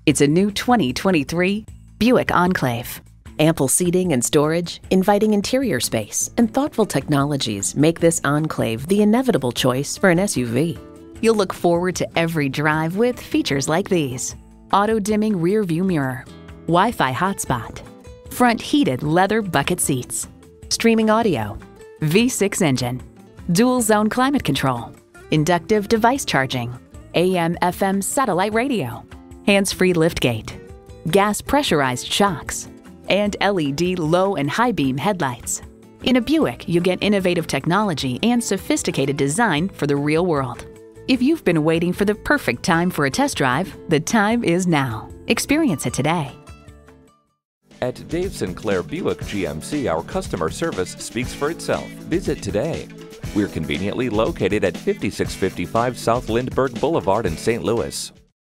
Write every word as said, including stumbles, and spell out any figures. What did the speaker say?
It's a new twenty twenty-three Buick Enclave. Ample seating and storage, inviting interior space, and thoughtful technologies make this Enclave the inevitable choice for an S U V. You'll look forward to every drive with features like these: auto-dimming rear view mirror, Wi-Fi hotspot, front heated leather bucket seats, streaming audio, V six engine, dual zone climate control, inductive device charging, A M F M satellite radio, hands-free liftgate, gas pressurized shocks, and L E D low and high beam headlights. In a Buick, you get innovative technology and sophisticated design for the real world. If you've been waiting for the perfect time for a test drive, the time is now. Experience it today. At Dave Sinclair Buick G M C, our customer service speaks for itself. Visit today. We're conveniently located at fifty-six fifty-five South Lindbergh Boulevard in Saint Louis.